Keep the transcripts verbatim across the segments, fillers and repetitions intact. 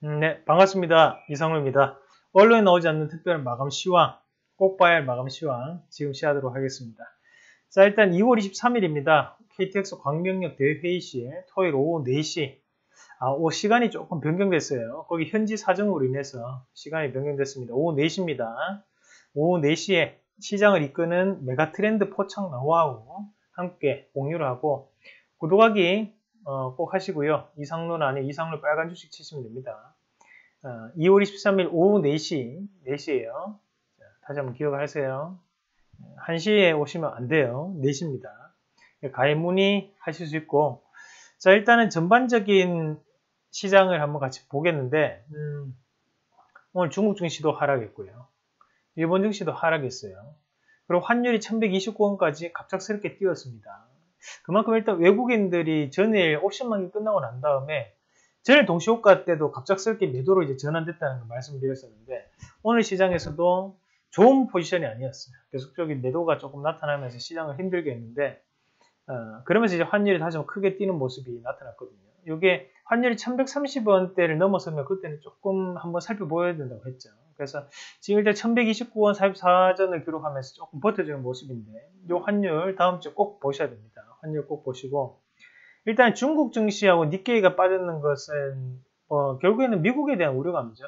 음, 네, 반갑습니다. 이상로입니다. 언론에 나오지 않는 특별한 마감 시황, 꼭 봐야 할 마감 시황 지금 시작하도록 하겠습니다. 자, 일단 이월 이십삼일입니다. 케이티엑스 광명역 대회의 시에 토요일 오후 네 시, 아, 오, 시간이 조금 변경됐어요. 거기 현지 사정으로 인해서 시간이 변경됐습니다. 오후 네 시입니다. 오후 네 시에 시장을 이끄는 메가트렌드 포착 노하우 함께 공유를 하고 구독하기 어, 꼭 하시고요. 이상로는 아니고 이상로 빨간 주식 치시면 됩니다. 어, 이월 이십삼일 오후 네 시, 네 시에요. 자, 다시 한번 기억하세요. 한 시에 오시면 안 돼요. 네 시입니다. 가입 문의 하실 수 있고, 자, 일단은 전반적인 시장을 한번 같이 보겠는데, 음, 오늘 중국 증시도 하락했고요. 일본 증시도 하락했어요. 그리고 환율이 천백이십구 원까지 갑작스럽게 뛰었습니다. 그만큼 일단 외국인들이 전일 옵션 만기 끝나고 난 다음에 전일 동시호가 때도 갑작스럽게 매도로 이제 전환됐다는 걸 말씀드렸었는데 오늘 시장에서도 좋은 포지션이 아니었어요. 계속적인 매도가 조금 나타나면서 시장을 힘들게 했는데 어, 그러면서 이제 환율이 다시 한번 크게 뛰는 모습이 나타났거든요. 이게 환율이 천백삼십 원대를 넘어서면 그때는 조금 한번 살펴보아야 된다고 했죠. 그래서 지금 일단 천백이십구 원 사십사 전을 기록하면서 조금 버텨주는 모습인데 이 환율 다음 주에 꼭 보셔야 됩니다. 환율 꼭 보시고 일단 중국 증시하고 니케이가 빠졌는 것은 어, 결국에는 미국에 대한 우려감이죠.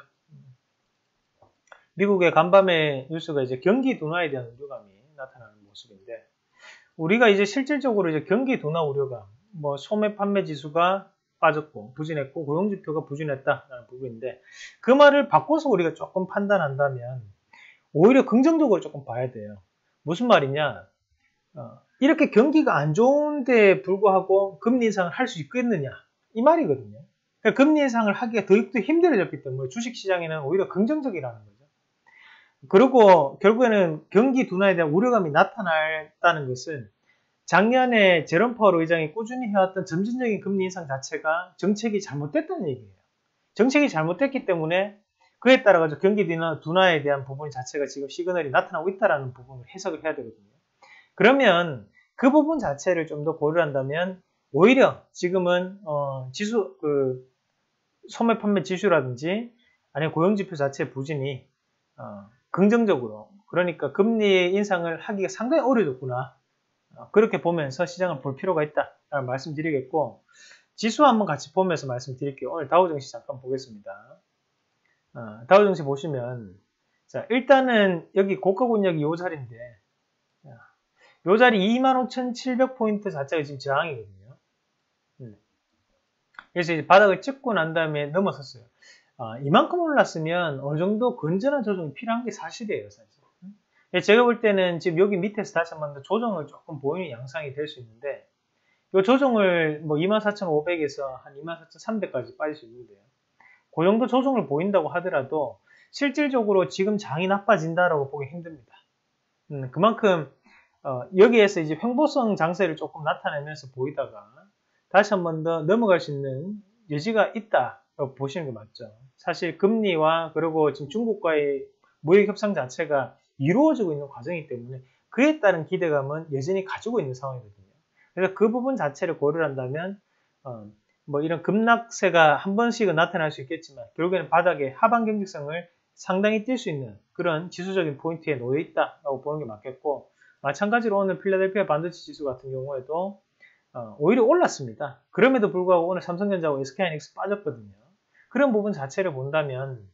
미국의 간밤의 뉴스가 이제 경기 둔화에 대한 우려감이 나타나는 모습인데 우리가 이제 실질적으로 이제 경기 둔화 우려감, 뭐 소매 판매 지수가 빠졌고 부진했고 고용지표가 부진했다라는 부분인데 그 말을 바꿔서 우리가 조금 판단한다면 오히려 긍정적으로 조금 봐야 돼요. 무슨 말이냐? 어, 이렇게 경기가 안 좋은데 불구하고 금리 인상을 할 수 있겠느냐? 이 말이거든요. 그러니까 금리 인상을 하기가 더욱더 힘들어졌기 때문에 주식시장에는 오히려 긍정적이라는 거죠. 그리고 결국에는 경기 둔화에 대한 우려감이 나타났다는 것은 작년에 제롬 파월 의장이 꾸준히 해왔던 점진적인 금리 인상 자체가 정책이 잘못됐다는 얘기예요. 정책이 잘못됐기 때문에 그에 따라 가지고 경기 둔화에 대한 부분 자체가 지금 시그널이 나타나고 있다는 부분을 해석을 해야 되거든요. 그러면 그 부분 자체를 좀 더 고려를 한다면 오히려 지금은 어, 지수 그 소매 판매 지수라든지 아니면 고용지표 자체의 부진이 어, 긍정적으로 그러니까 금리 인상을 하기가 상당히 어려졌구나. 어, 그렇게 보면서 시장을 볼 필요가 있다라는 말씀드리겠고 지수 한번 같이 보면서 말씀드릴게요. 오늘 다우증시 잠깐 보겠습니다. 어, 다우증시 보시면 자 일단은 여기 고가 권역이 이 자리인데 이 자리 이만 오천칠백 포인트 자체가 지금 저항이거든요. 음. 그래서 이제 바닥을 찍고 난 다음에 넘어섰어요. 아, 이만큼 올랐으면 어느 정도 건전한 조정이 필요한 게 사실이에요, 사실. 제가 볼 때는 지금 여기 밑에서 다시 한번 더 조정을 조금 보이는 양상이 될 수 있는데, 이 조정을 뭐 이만 사천오백에서 한 이만 사천삼백까지 빠질 수 있는데요. 그 정도 조정을 보인다고 하더라도 실질적으로 지금 장이 나빠진다라고 보기 힘듭니다. 음, 그만큼 어, 여기에서 이제 횡보성 장세를 조금 나타내면서 보이다가 다시 한번 더 넘어갈 수 있는 여지가 있다고 보시는 게 맞죠. 사실 금리와 그리고 지금 중국과의 무역 협상 자체가 이루어지고 있는 과정이기 때문에 그에 따른 기대감은 여전히 가지고 있는 상황이거든요. 그래서 그 부분 자체를 고려를 한다면 어, 뭐 이런 급락세가 한 번씩은 나타날 수 있겠지만 결국에는 바닥의 하방 경직성을 상당히 뛸 수 있는 그런 지수적인 포인트에 놓여 있다고 보는 게 맞겠고 마찬가지로 오늘 필라델피아 반도체 지수 같은 경우에도 어, 오히려 올랐습니다. 그럼에도 불구하고 오늘 삼성전자하고 에스케이하이닉스 빠졌거든요. 그런 부분 자체를 본다면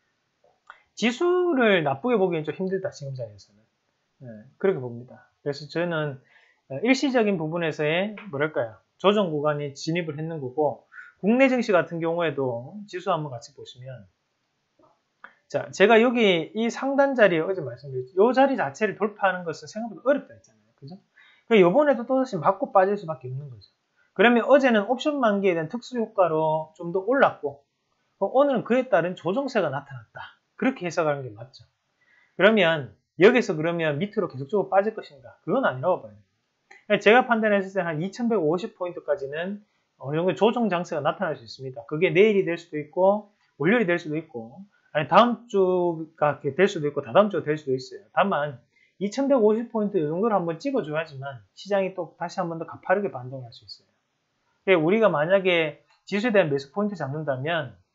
지수를 나쁘게 보기엔 좀 힘들다, 지금 자리에서는. 네, 그렇게 봅니다. 그래서 저는 일시적인 부분에서의 뭐랄까요 조정 구간이 진입을 했는 거고 국내 증시 같은 경우에도 지수 한번 같이 보시면 자, 제가 여기 이 상단 자리에 어제 말씀드렸죠. 이 자리 자체를 돌파하는 것은 생각보다 어렵다 했잖아요. 그죠? 그러니까 이번에도 또다시 맞고 빠질 수밖에 없는 거죠. 그러면 어제는 옵션 만기에 대한 특수 효과로 좀 더 올랐고 오늘은 그에 따른 조정세가 나타났다. 그렇게 해석하는 게 맞죠. 그러면 여기서 그러면 밑으로 계속적으로 빠질 것인가? 그건 아니라고 봐요. 제가 판단했을 때 한 이천백오십 포인트까지는 어느 정도 조정 장세가 나타날 수 있습니다. 그게 내일이 될 수도 있고 월요일이 될 수도 있고 아니 다음 주가 될 수도 있고 다다음 주가 될 수도 있어요. 다만 이천백오십 포인트 이 정도를 한번 찍어줘야지만 시장이 또 다시 한번 더 가파르게 반등할 수 있어요. 우리가 만약에 지수에 대한 매수 포인트 잡는다면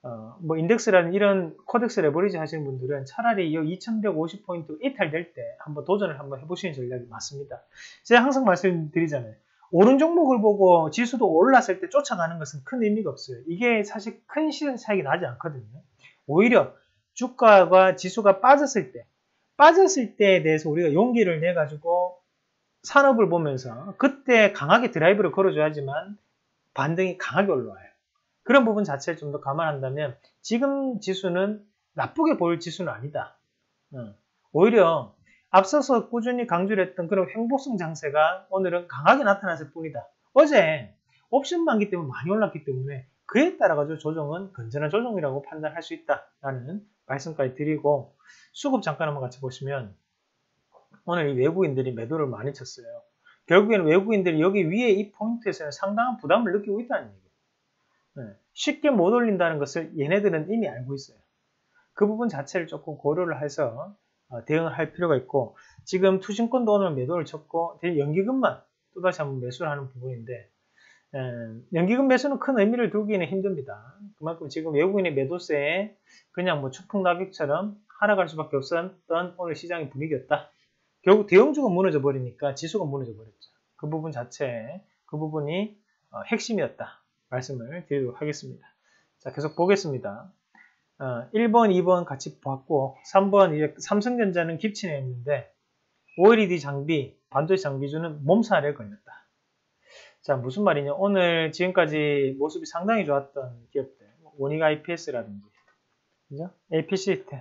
어, 뭐 인덱스라는 이런 코덱스 레버리지 하시는 분들은 차라리 이 이천백오십 포인트 이탈될 때 한번 도전을 한번 해보시는 전략이 맞습니다. 제가 항상 말씀드리잖아요. 오른 종목을 보고 지수도 올랐을 때 쫓아가는 것은 큰 의미가 없어요. 이게 사실 큰 시선 차익이 나지 않거든요. 오히려 주가가 지수가 빠졌을 때, 빠졌을 때에 대해서 우리가 용기를 내가지고 산업을 보면서 그때 강하게 드라이브를 걸어줘야지만 반등이 강하게 올라와요. 그런 부분 자체를 좀 더 감안한다면 지금 지수는 나쁘게 보일 지수는 아니다. 오히려 앞서서 꾸준히 강조를 했던 그런 횡보성 장세가 오늘은 강하게 나타났을 뿐이다. 어제 옵션 만기 때문에 많이 올랐기 때문에 그에 따라 가지고 조정은 건전한 조정이라고 판단할 수 있다라는 말씀까지 드리고, 수급 잠깐 한번 같이 보시면 오늘 이 외국인들이 매도를 많이 쳤어요. 결국에는 외국인들이 여기 위에 이 포인트에서는 상당한 부담을 느끼고 있다는 얘기예요. 네. 쉽게 못 올린다는 것을 얘네들은 이미 알고 있어요. 그 부분 자체를 조금 고려를 해서 대응을 할 필요가 있고, 지금 투신권도 오늘 매도를 쳤고 연기금만 또다시 한번 매수를 하는 부분인데, 연기금 매수는 큰 의미를 두기는 힘듭니다. 그만큼 지금 외국인의 매도세에 그냥 뭐 추풍낙엽처럼 하락할 수밖에 없었던 오늘 시장의 분위기였다. 결국 대형주가 무너져 버리니까 지수가 무너져 버렸죠. 그 부분 자체, 그 부분이 핵심이었다 말씀을 드리도록 하겠습니다. 자, 계속 보겠습니다. 어, 일 번, 이 번 같이 봤고, 삼 번 이제 삼성전자는 깁치냈는데 오엘이디 장비, 반도체 장비주는 몸살에 걸렸다. 자, 무슨 말이냐? 오늘 지금까지 모습이 상당히 좋았던 기업들, 원익 아이피에스라든지, 그죠? 에이피시스템,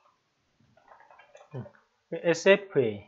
에스에프에이,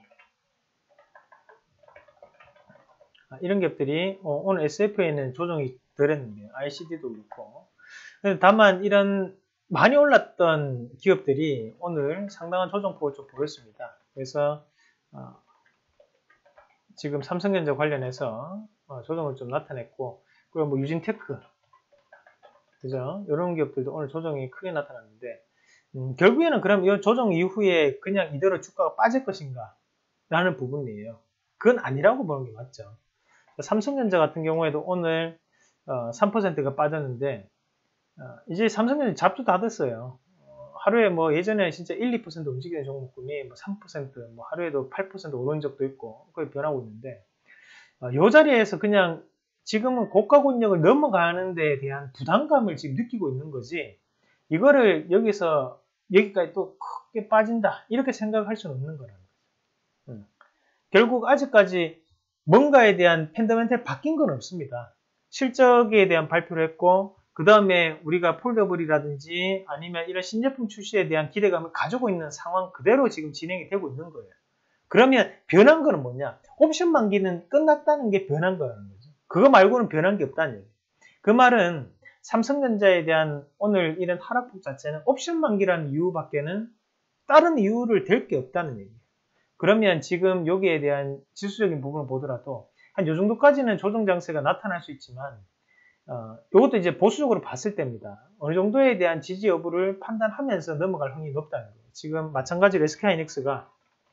아, 이런 기업들이 어, 오늘 에스에프에이는 조정이 덜 했는데요. 아이씨디도 그렇고. 다만 이런 많이 올랐던 기업들이 오늘 상당한 조정폭을 좀 보였습니다. 그래서 어, 지금 삼성전자 관련해서 어, 조정을 좀 나타냈고, 그리고 뭐 유진테크, 그죠? 이런 기업들도 오늘 조정이 크게 나타났는데, 음, 결국에는 그럼 이 조정 이후에 그냥 이대로 주가가 빠질 것인가 라는 부분이에요. 그건 아니라고 보는 게 맞죠. 삼성전자 같은 경우에도 오늘 어, 삼 퍼센트가 빠졌는데, 어, 이제 삼성전자 잡도 다 됐어요. 어, 하루에 뭐 예전에 진짜 일, 이 퍼센트 움직이는 종목군이 뭐 삼 퍼센트, 뭐 하루에도 팔 퍼센트 오른 적도 있고, 그게 변하고 있는데, 어, 이 자리에서 그냥 지금은 고가 권역을 넘어가는 데에 대한 부담감을 지금 느끼고 있는 거지, 이거를 여기서 여기까지 또 크게 빠진다 이렇게 생각할 수는 없는 거라는 거죠. 음. 결국 아직까지 뭔가에 대한 펀더멘털이 바뀐 건 없습니다. 실적에 대한 발표를 했고, 그 다음에 우리가 폴더블이라든지 아니면 이런 신제품 출시에 대한 기대감을 가지고 있는 상황 그대로 지금 진행이 되고 있는 거예요. 그러면 변한 거는 뭐냐? 옵션 만기는 끝났다는 게 변한 거라는 거죠. 그거 말고는 변한 게 없다는 얘기예요. 그 말은 삼성전자에 대한 오늘 이런 하락폭 자체는 옵션 만기라는 이유밖에는 다른 이유를 댈 게 없다는 얘기예요. 그러면 지금 여기에 대한 지수적인 부분을 보더라도 한 요 정도까지는 조정 장세가 나타날 수 있지만, 어, 이것도 이제 보수적으로 봤을 때입니다. 어느 정도에 대한 지지 여부를 판단하면서 넘어갈 확률이 높다는 거예요. 지금 마찬가지로 에스케이하이닉스가,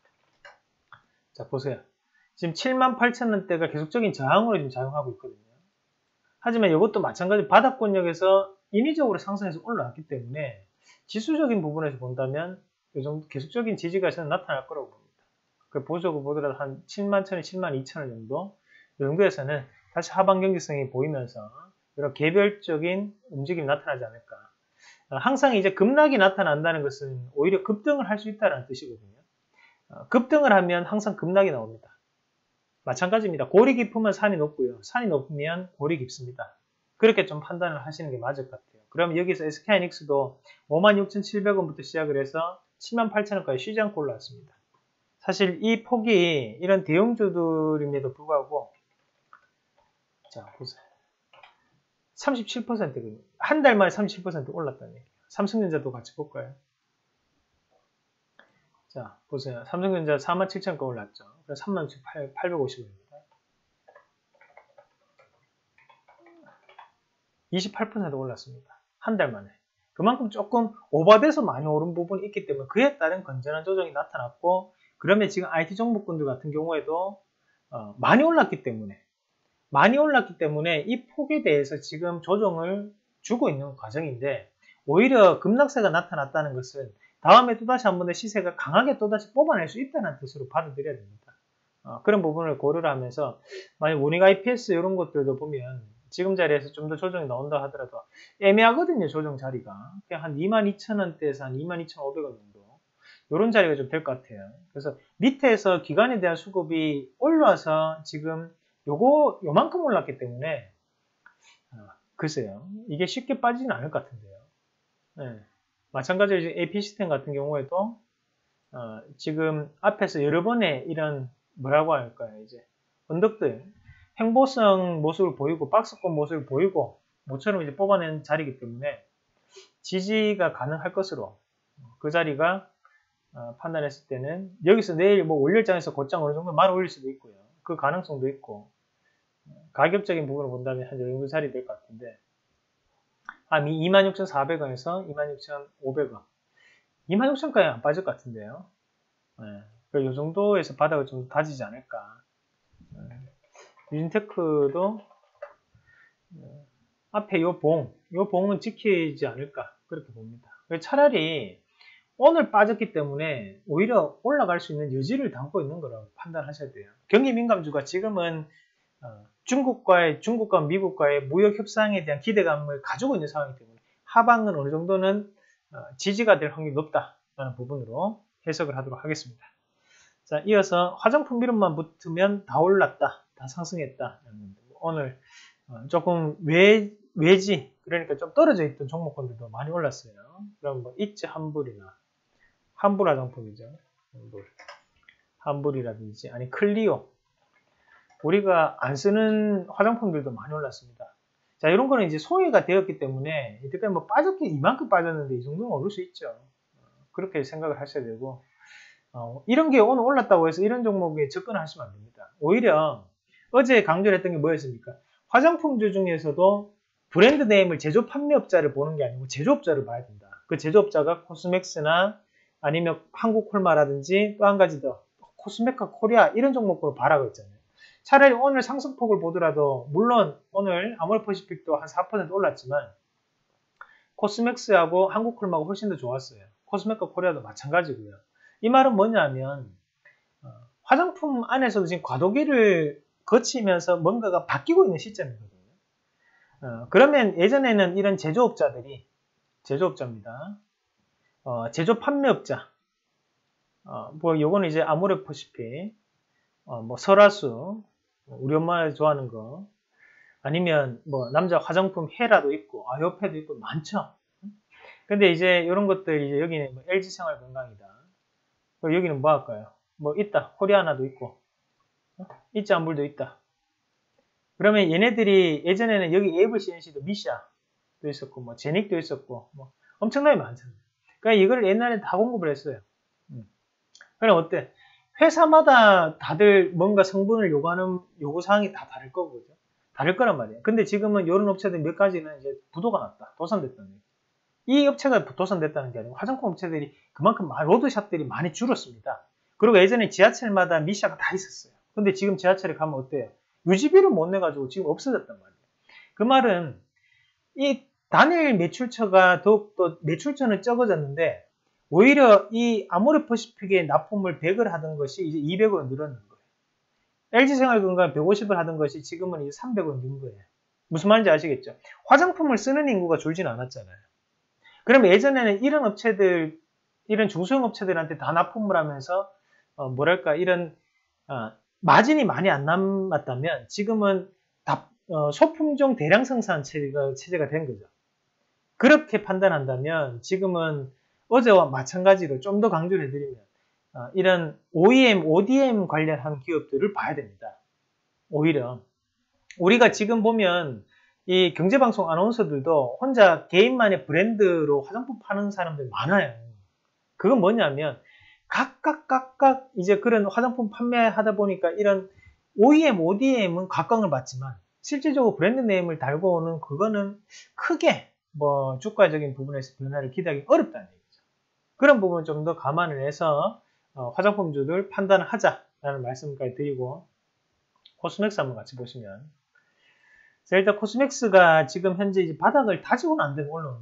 자 보세요. 지금 칠만 팔천 원대가 계속적인 저항으로 지금 작용하고 있거든요. 하지만 이것도 마찬가지로 바닥권역에서 인위적으로 상승해서 올라왔기 때문에 지수적인 부분에서 본다면 이 정도 계속적인 지지가 저는 나타날 거라고 봅니다. 그 보수적으로 보더라도 한 칠만 천 원, 칠만 이천 원 정도, 이 정도에서는 다시 하방 경직성이 보이면서 이런 개별적인 움직임이 나타나지 않을까. 항상 이제 급락이 나타난다는 것은 오히려 급등을 할 수 있다는 뜻이거든요. 급등을 하면 항상 급락이 나옵니다. 마찬가지입니다. 골이 깊으면 산이 높고요. 산이 높으면 골이 깊습니다. 그렇게 좀 판단을 하시는 게 맞을 것 같아요. 그럼 여기서 에스케이하이닉스도 오만 육천칠백 원부터 시작을 해서 칠만 팔천 원까지 쉬지 않고 올라왔습니다. 사실 이 폭이 이런 대형주들임에도 불구하고, 자 보세요. 삼십칠 퍼센트, 한 달 만에 삼십칠 퍼센트 올랐다는 얘기예요. 삼성전자도 같이 볼까요? 자 보세요. 삼성전자 사만 칠천 원 올랐죠. 그래서 삼만 팔백오십 원입니다. 이십팔 퍼센트 올랐습니다. 한 달 만에. 그만큼 조금 오버돼서 많이 오른 부분이 있기 때문에 그에 따른 건전한 조정이 나타났고, 그러면 지금 아이티 종목군들 같은 경우에도 어, 많이 올랐기 때문에 많이 올랐기 때문에 이 폭에 대해서 지금 조정을 주고 있는 과정인데, 오히려 급락세가 나타났다는 것은 다음에 또다시 한 번 더 시세가 강하게 또다시 뽑아낼 수 있다는 뜻으로 받아들여야 됩니다. 어, 그런 부분을 고려를 하면서 만약 모닝 아이피에스 이런 것들도 보면 지금 자리에서 좀 더 조정이 나온다 하더라도 애매하거든요. 조정 자리가. 그냥 한 이만 이천 원대에서 한 이만 이천오백 원 정도. 이런 자리가 좀 될 것 같아요. 그래서 밑에서 기관에 대한 수급이 올라와서 지금 요거 요만큼 올랐기 때문에 어, 글쎄요. 이게 쉽게 빠지진 않을 것 같은데요. 네. 마찬가지로 에이피시스템 같은 경우에도 어, 지금 앞에서 여러 번의 이런 뭐라고 할까요? 이제 언덕들 행보성 모습을 보이고 박스권 모습을 보이고 모처럼 이제 뽑아낸 자리이기 때문에 지지가 가능할 것으로 그 자리가 어, 판단했을 때는 여기서 내일 뭐 월요일장에서 곧장 어느 정도 말 올릴 수도 있고요. 그 가능성도 있고 가격적인 부분을 본다면 한 이 정도 자리 될 것 같은데 한 이만 육천사백 원에서 이만 육천오백 원 이만 육천 원까지 안 빠질 것 같은데요. 네. 이 정도에서 바닥을 좀 다지지 않을까. 네. 유진테크도 네. 앞에 요 봉, 요 봉은 지키지 않을까 그렇게 봅니다. 차라리 오늘 빠졌기 때문에 오히려 올라갈 수 있는 여지를 담고 있는 거라고 판단하셔야 돼요. 경기 민감주가 지금은 어, 중국과의 중국과 미국과의 무역 협상에 대한 기대감을 가지고 있는 상황이기 때문에 하방은 어느 정도는 어, 지지가 될 확률이 높다라는 부분으로 해석을 하도록 하겠습니다. 자, 이어서 화장품 미름만 붙으면 다 올랐다, 다 상승했다. 오늘 어, 조금 외, 외지 그러니까 좀 떨어져 있던 종목군들도 많이 올랐어요. 그럼 뭐 이츠 환불이나 환불 화장품이죠. 환불. 환불이라든지 아니 클리오 우리가 안 쓰는 화장품들도 많이 올랐습니다. 자, 이런 거는 이제 소외가 되었기 때문에 이때까지 뭐 빠졌긴 이만큼 빠졌는데 이 정도는 오를 수 있죠. 그렇게 생각을 하셔야 되고 어, 이런 게 오늘 올랐다고 해서 이런 종목에 접근하시면 안 됩니다. 오히려 어제 강조를 했던 게 뭐였습니까? 화장품주 중에서도 브랜드 네임을 제조 판매업자를 보는 게 아니고 제조업자를 봐야 된다. 그 제조업자가 코스맥스나 아니면 한국콜마라든지 또 한 가지 더 코스메카 코리아 이런 종목으로 봐라고 했잖아요. 차라리 오늘 상승폭을 보더라도 물론 오늘 아모레퍼시픽도 한 사 퍼센트 올랐지만 코스맥스하고 한국콜마가 훨씬 더 좋았어요. 코스메카 코리아도 마찬가지고요. 이 말은 뭐냐면 어, 화장품 안에서도 지금 과도기를 거치면서 뭔가가 바뀌고 있는 시점이거든요. 어, 그러면 예전에는 이런 제조업자들이 제조업자입니다. 어, 제조 판매업자 어, 뭐 요거는 이제 아모레퍼시픽 어, 뭐 설화수 우리 엄마가 좋아하는 거 아니면 뭐 남자 화장품 헤라도 있고 아요패도 있고 많죠. 근데 이제 이런 것들 이제 여기는 뭐 엘지생활건강이다. 여기는 뭐 할까요? 뭐 있다. 코리아나도 있고 어? 있지 안불도 있다. 그러면 얘네들이 예전에는 여기 에이블씨엔씨도 미샤도 있었고 뭐 제닉도 있었고 뭐 엄청나게 많잖아요. 그러니까 이걸 옛날에 다 공급을 했어요. 음. 그럼 어때? 회사마다 다들 뭔가 성분을 요구하는 요구사항이 다 다를 거거든요. 다를 거란 말이에요. 근데 지금은 이런 업체들 몇 가지는 이제 부도가 났다. 도산됐다는 얘기. 이 업체가 도산됐다는 게 아니고 화장품 업체들이 그만큼 로드샵들이 많이 줄었습니다. 그리고 예전에 지하철마다 미샤가 다 있었어요. 근데 지금 지하철에 가면 어때요? 유지비를 못 내가지고 지금 없어졌단 말이에요. 그 말은 이 단일 매출처가 더욱더 매출처는 적어졌는데 오히려 이 아모레퍼시픽의 납품을 백을 하던 것이 이제 이백으로 늘어난 거예요. 엘지생활건강 백오십을 하던 것이 지금은 이제 삼백으로 는 거예요. 무슨 말인지 아시겠죠? 화장품을 쓰는 인구가 줄진 않았잖아요. 그러면 예전에는 이런 업체들, 이런 중소형 업체들한테 다 납품을 하면서 어, 뭐랄까 이런 어, 마진이 많이 안 남았다면 지금은 다, 어, 소품종 대량 생산 체제가, 체제가 된 거죠. 그렇게 판단한다면 지금은 어제와 마찬가지로 좀 더 강조를 해드리면 어, 이런 오이엠, 오디엠 관련한 기업들을 봐야 됩니다. 오히려 우리가 지금 보면 이 경제방송 아나운서들도 혼자 개인만의 브랜드로 화장품 파는 사람들 많아요. 그건 뭐냐면 각각 각각 이제 그런 화장품 판매하다 보니까 이런 오이엠, 오디엠은 각광을 받지만 실질적으로 브랜드 네임을 달고 오는 그거는 크게 뭐 주가적인 부분에서 변화를 기대하기 어렵다는 얘기죠. 그런 부분 좀 더 감안을 해서 어, 화장품주들 판단을 하자라는 말씀까지 드리고 코스맥스 한번 같이 보시면 자, 일단 코스맥스가 지금 현재 이제 바닥을 다지고는 안 되고 올라오는 거예요.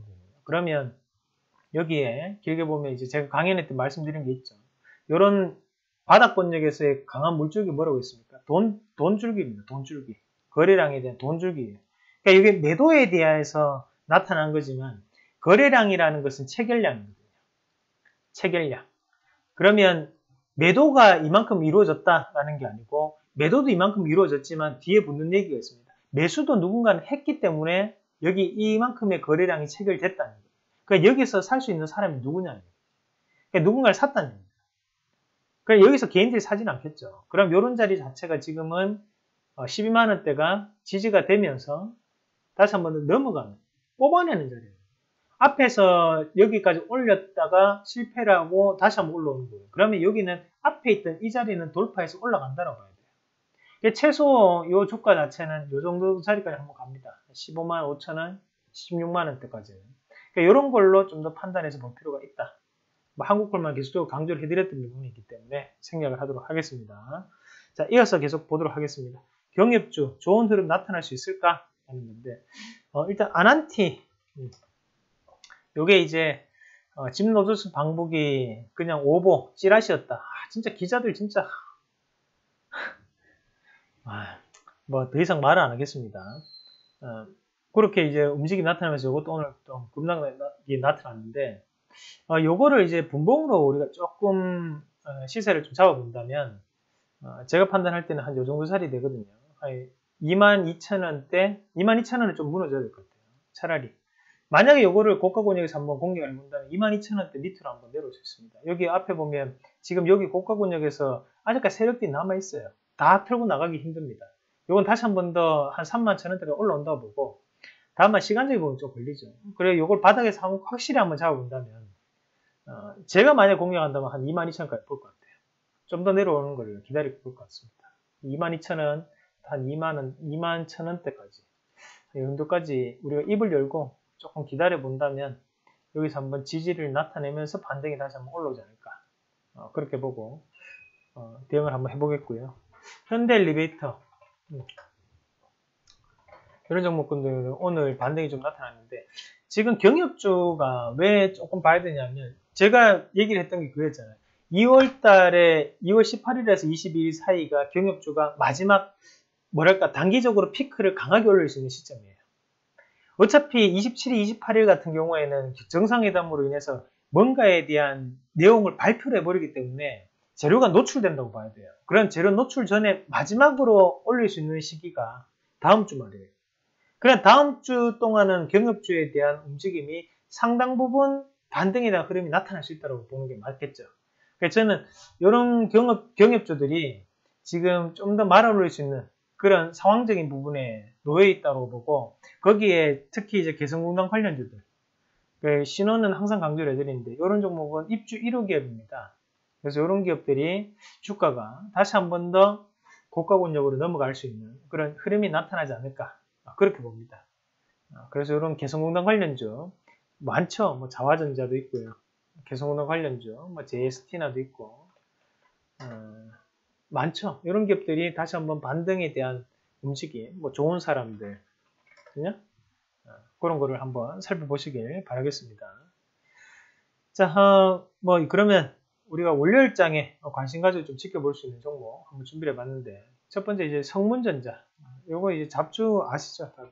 그러면 여기에 길게 보면 이제 제가 강연회 때 말씀드린 게 있죠. 이런 바닥권역에서의 강한 물줄기 뭐라고 했습니까? 돈, 돈줄기입니다. 돈줄기. 거래량에 대한 돈줄기예요. 그러니까 이게 매도에 대해서 나타난 거지만 거래량이라는 것은 체결량이거든요. 체결량. 그러면 매도가 이만큼 이루어졌다라는 게 아니고 매도도 이만큼 이루어졌지만 뒤에 붙는 얘기가 있습니다. 매수도 누군가는 했기 때문에 여기 이만큼의 거래량이 체결됐다는 거예요. 그러니까 여기서 살 수 있는 사람이 누구냐는 거예요. 그러니까 누군가를 샀다는 거예요. 그럼 여기서 개인들이 사진 않겠죠. 그럼 이런 자리 자체가 지금은 십이만 원대가 지지가 되면서 다시 한번 넘어가는, 뽑아내는 자리예요. 앞에서 여기까지 올렸다가 실패를 하고 다시 한번 올라오는 거예요. 그러면 여기는 앞에 있던 이 자리는 돌파해서 올라간다고 봐야 돼요. 최소 이 주가 자체는 이 정도 자리까지 한번 갑니다. 십오만 오천 원, 십육만 원대까지는. 그러니까 이런 걸로 좀 더 판단해서 볼 필요가 있다. 뭐 한국콜만 계속적으로 강조를 해드렸던 부분이 있기 때문에 생략을 하도록 하겠습니다. 자, 이어서 계속 보도록 하겠습니다. 경협주, 좋은 흐름 나타날 수 있을까? 하는 건데, 어, 일단 아난티, 음. 요게 이제 어, 집 노조스 방북이 그냥 오보, 찌라시였다. 아, 진짜 기자들 진짜 아, 뭐 더 이상 말을 안 하겠습니다. 어, 그렇게 이제 움직임이 나타나면서 이것도 오늘 좀 급락이 나타났는데 어, 요거를 이제 분봉으로 우리가 조금 어, 시세를 좀 잡아본다면 어, 제가 판단할 때는 한 요 정도 자리 되거든요. 이만 이천 원대, 이만 이천 원은 좀 무너져야 될 것 같아요. 차라리. 만약에 요거를 고가권역에서 한번 공략을 해본다면 이만 이천 원대 밑으로 한번 내려올 수 있습니다. 여기 앞에 보면 지금 여기 고가권역에서 아직까지 세력들이 남아있어요. 다 털고 나가기 힘듭니다. 요건 다시 한 번 더 한 삼만 천 원대가 올라온다고 보고 다만 시간적인 부분이 좀 걸리죠. 그래 요걸 바닥에서 한번 확실히 한번 잡아본다면 어, 제가 만약 공략한다면 한 이만 이천 원까지 볼 것 같아요. 좀 더 내려오는 걸 기다리고 볼 것 같습니다. 이만 이천 원, 한 이만 원, 이만 천 원대까지 이 정도까지 우리가 입을 열고 조금 기다려 본다면 여기서 한번 지지를 나타내면서 반등이 다시 한번 올라오지 않을까 어, 그렇게 보고 어, 대응을 한번 해보겠고요. 현대엘리베이터 음. 이런 종목군들은 오늘 반등이 좀 나타났는데 지금 경협주가 왜 조금 봐야 되냐면 제가 얘기를 했던 게 그거였잖아요. 이월 달에 이월 십팔일에서 이십이일 사이가 경협주가 마지막 뭐랄까 단기적으로 피크를 강하게 올릴 수 있는 시점이에요. 어차피 이십칠일, 이십팔일 같은 경우에는 정상회담으로 인해서 뭔가에 대한 내용을 발표를 해버리기 때문에 재료가 노출된다고 봐야 돼요. 그런 재료 노출 전에 마지막으로 올릴 수 있는 시기가 다음 주 말이에요. 그럼 다음 주 동안은 경협주에 대한 움직임이 상당 부분 반등에 대한 흐름이 나타날 수 있다고 보는 게 맞겠죠. 그래서 저는 이런 경협, 경협주들이 지금 좀 더 말아 올릴 수 있는 그런 상황적인 부분에 놓여 있다고 보고 거기에 특히 이제 개성공단 관련주들 그 신호는 항상 강조를 해드리는데 이런 종목은 입주 일 호 기업입니다. 그래서 이런 기업들이 주가가 다시 한 번 더 고가권역으로 넘어갈 수 있는 그런 흐름이 나타나지 않을까 그렇게 봅니다. 그래서 이런 개성공단 관련주 많죠. 뭐 자화전자도 있고요. 개성공단 관련주 뭐 제이에스티나도 있고 어, 많죠. 이런 기업들이 다시 한번 반등에 대한 움직임, 뭐 좋은 사람들, 그죠? 그런 거를 한번 살펴보시길 바라겠습니다. 자, 어, 뭐 그러면 우리가 월요일장에 관심 가지고 좀 지켜볼 수 있는 종목 한번 준비를 해봤는데 첫 번째 이제 성문전자, 요거 이제 잡주 아시죠, 다들?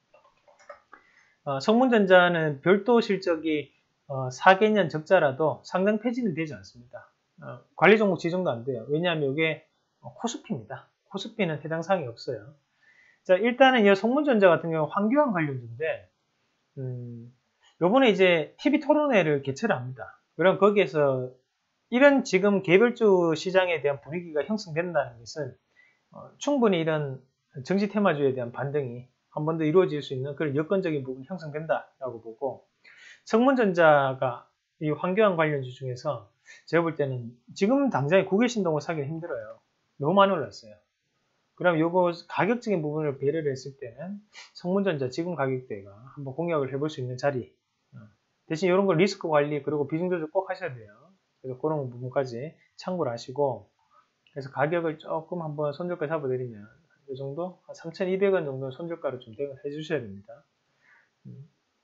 어, 성문전자는 별도 실적이 어, 사 개년 적자라도 상당 폐지는 되지 않습니다. 어, 관리 종목 지정도 안 돼요. 왜냐하면 이게 코스피입니다. 코스피는 해당 사항이 없어요. 자, 일단은 이 성문전자 같은 경우 환경환 관련주인데, 음, 요번에 이제 티비 토론회를 개최를 합니다. 그럼 거기에서 이런 지금 개별주 시장에 대한 분위기가 형성된다는 것은 어, 충분히 이런 정치 테마주에 대한 반등이 한 번 더 이루어질 수 있는 그런 여건적인 부분이 형성된다라고 보고 성문전자가 이 환경환 관련주 중에서 제가 볼 때는 지금 당장에 국외신동을 사기는 힘들어요. 너무 많이 올랐어요. 그럼 요거 가격적인 부분을 배려를 했을 때는 성문전자 지금 가격대가 한번 공략을 해볼 수 있는 자리 대신 이런 거 리스크 관리 그리고 비중 조절 꼭 하셔야 돼요. 그래서 그런 부분까지 참고를 하시고 그래서 가격을 조금 한번 손절가 잡아드리면 이 정도 삼천이백 원 정도 손절가로 좀 대응을 해주셔야 됩니다.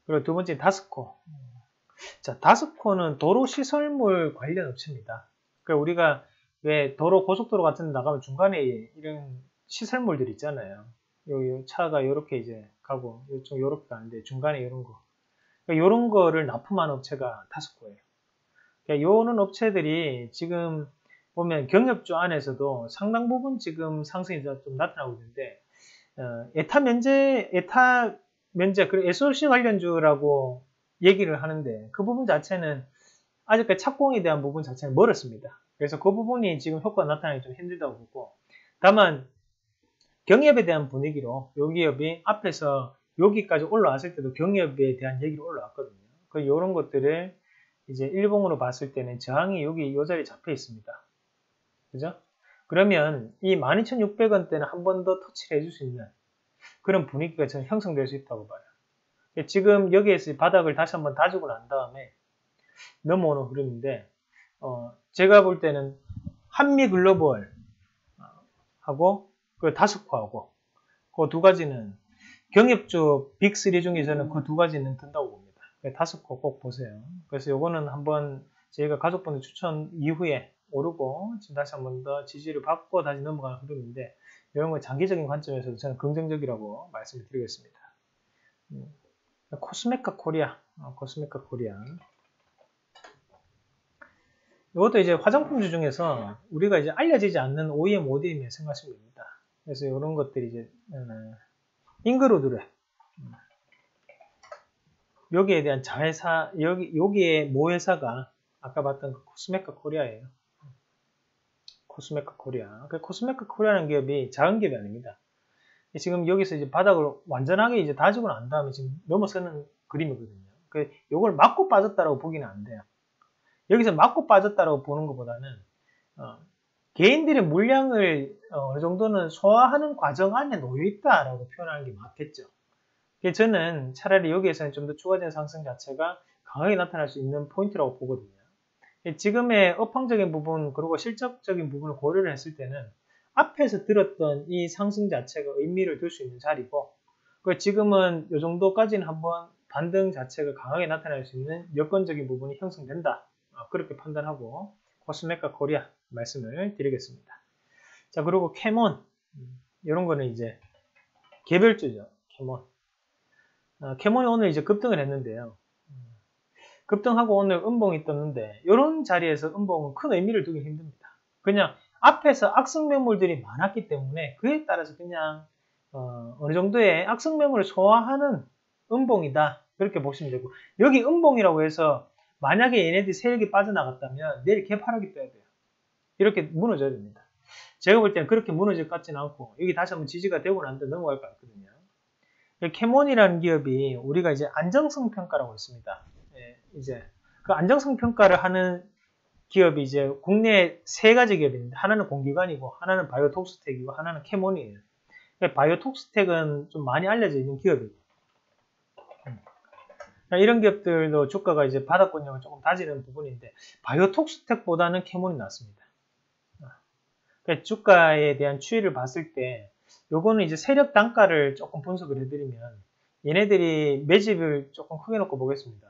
그리고 두 번째 다스코. 자, 다스코는 도로시설물 관련 업체입니다. 그러니까 우리가 왜 도로 고속도로 같은 데 나가면 중간에 이런 시설물들 있잖아요. 요, 차가 이렇게 이제 가고 이쪽 이렇게 가는데 중간에 이런 거. 그러니까 이런 거를 납품한 업체가 다스코예요. 그러니까 요런 업체들이 지금 보면 경협주 안에서도 상당 부분 지금 상승이 좀 나타나고 있는데, 어, 에타 면제, 에타 면제, 그리고 에스오씨 관련주라고 얘기를 하는데 그 부분 자체는 아직까지 착공에 대한 부분 자체는 멀었습니다. 그래서 그 부분이 지금 효과가 나타나기 좀 힘들다고 보고, 다만 경협에 대한 분위기로 요 기업이 앞에서 여기까지 올라왔을 때도 경협에 대한 얘기로 올라왔거든요. 그 이런 것들을 이제 일봉으로 봤을 때는 저항이 여기 요 자리에 잡혀 있습니다. 그죠? 그러면 이 만 이천육백 원대는 한 번 더 터치를 해줄 수 있는 그런 분위기가 저는 형성될 수 있다고 봐요. 지금 여기에서 바닥을 다시 한번 다지고 난 다음에 넘어오는 흐름인데, 어, 제가 볼 때는 한미글로벌 하고 그 다스코하고 그 두 가지는 경협주 빅쓰리 중에서는 그 두 가지는 든다고 봅니다. 다스코 꼭 보세요. 그래서 요거는 한번 저희가 가족분들 추천 이후에 오르고 지금 다시 한번 더 지지를 받고 다시 넘어가는 흐름인데, 이런 거 장기적인 관점에서 저는 긍정적이라고 말씀을 드리겠습니다. 음, 코스메카 코리아, 어, 코스메카 코리아. 이것도 이제 화장품주 중에서 우리가 이제 알려지지 않는 오이엠, 오디엠에 생각하시면 됩니다. 그래서 이런 것들이 이제 음, 잉그로드래. 여기에 대한 자회사, 여기, 여기에 모회사가 아까 봤던 그 코스메카 코리아예요. 코스메카 코리아. 그 코스메카 코리아라는 기업이 작은 기업이 아닙니다. 지금 여기서 이제 바닥을 완전하게 이제 다지고 난 다음에 지금 넘어서는 그림이거든요. 그, 요걸 맞고 빠졌다라고 보기는 안 돼요. 여기서 맞고 빠졌다라고 보는 것보다는, 어, 개인들의 물량을 어느 정도는 소화하는 과정 안에 놓여 있다라고 표현하는 게 맞겠죠. 저는 차라리 여기에서는 좀 더 추가적인 상승 자체가 강하게 나타날 수 있는 포인트라고 보거든요. 지금의 업황적인 부분 그리고 실적적인 부분을 고려를 했을 때는 앞에서 들었던 이 상승 자체가 의미를 둘 수 있는 자리고, 지금은 이 정도까지는 한번 반등 자체가 강하게 나타날 수 있는 여건적인 부분이 형성된다. 그렇게 판단하고 코스메카 코리아 말씀을 드리겠습니다. 자, 그리고 캐몬. 이런 거는 이제 개별주죠. 캐몬. 어, 캐몬이 오늘 이제 급등을 했는데요. 급등하고 오늘 음봉이 떴는데, 이런 자리에서 음봉은 큰 의미를 두기 힘듭니다. 그냥 앞에서 악성 매물들이 많았기 때문에 그에 따라서 그냥 어, 어느 정도의 악성 매물을 소화하는 음봉이다. 그렇게 보시면 되고, 여기 음봉이라고 해서 만약에 얘네들이 세력이 빠져나갔다면 내일 개파락이 떠야 돼요. 이렇게 무너져야 됩니다. 제가 볼 때는 그렇게 무너질 것 같지는 않고, 여기 다시 한번 지지가 되고 난 다음에 넘어갈 것 같거든요. 캐몬이라는 기업이 우리가 이제 안정성 평가라고 있습니다. 예, 이제 그 안정성 평가를 하는 기업이 이제 국내 세 가지 기업입니다. 하나는 공기관이고, 하나는 바이오톡스텍이고, 하나는 캐몬이에요. 바이오톡스텍은 좀 많이 알려져 있는 기업이고, 이런 기업들도 주가가 이제 바닥권역을 조금 다지는 부분인데, 바이오톡스텍보다는 캐몬이 낫습니다. 그러니까 주가에 대한 추이를 봤을 때, 요거는 이제 세력 단가를 조금 분석을 해드리면, 얘네들이 매집을 조금 크게 놓고 보겠습니다.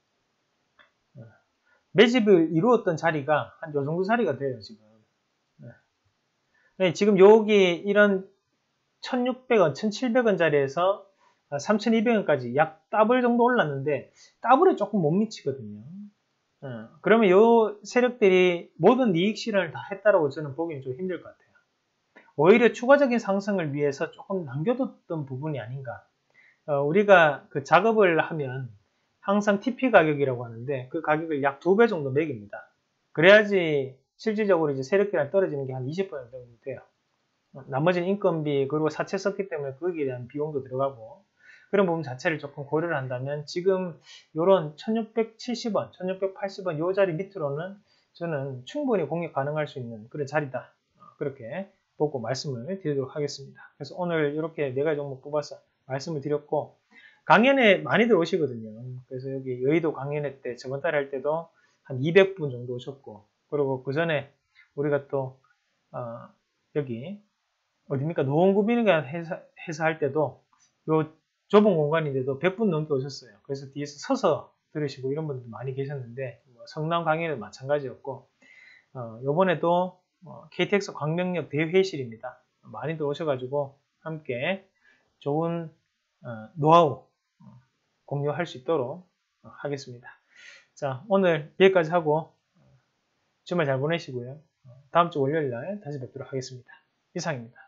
매집을 이루었던 자리가 한 요 정도 자리가 돼요, 지금. 네, 지금 여기 이런 천육백 원, 천칠백 원 자리에서 삼천이백 원까지 약 더블 정도 올랐는데, 더블에 조금 못 미치거든요. 어, 그러면 요 세력들이 모든 이익 실현을 다 했다라고 저는 보기는 좀 힘들 것 같아요. 오히려 추가적인 상승을 위해서 조금 남겨뒀던 부분이 아닌가. 어, 우리가 그 작업을 하면 항상 티피 가격이라고 하는데, 그 가격을 약 두 배 정도 매깁니다. 그래야지 실질적으로 이제 세력비랑 떨어지는 게 한 이십 퍼센트 정도 돼요. 나머지는 인건비 그리고 사채 썼기 때문에 거기에 대한 비용도 들어가고, 그런 부분 자체를 조금 고려를 한다면 지금 요런 천육백칠십 원, 천육백팔십 원 요 자리 밑으로는 저는 충분히 공략 가능할 수 있는 그런 자리다. 그렇게 보고 말씀을 드리도록 하겠습니다. 그래서 오늘 이렇게 네 가지 종목 뽑아서 말씀을 드렸고, 강연에 많이들 오시거든요. 그래서 여기 여의도 강연회 때 저번 달에 할 때도 한 이백 분 정도 오셨고, 그리고 그 전에 우리가 또 어, 여기 어딥니까 노원구민회관 회사, 회사 할 때도 요 좁은 공간인데도 백 분 넘게 오셨어요. 그래서 뒤에서 서서 들으시고 이런 분들도 많이 계셨는데 뭐 성남 강의는 마찬가지였고 어, 이번에도 어, 케이티엑스 광명역 대회실입니다. 많이들 오셔가지고 함께 좋은 어, 노하우 어, 공유할 수 있도록 어, 하겠습니다. 자, 오늘 여기까지 하고 주말 잘 보내시고요. 다음 주 월요일 날 다시 뵙도록 하겠습니다. 이상입니다.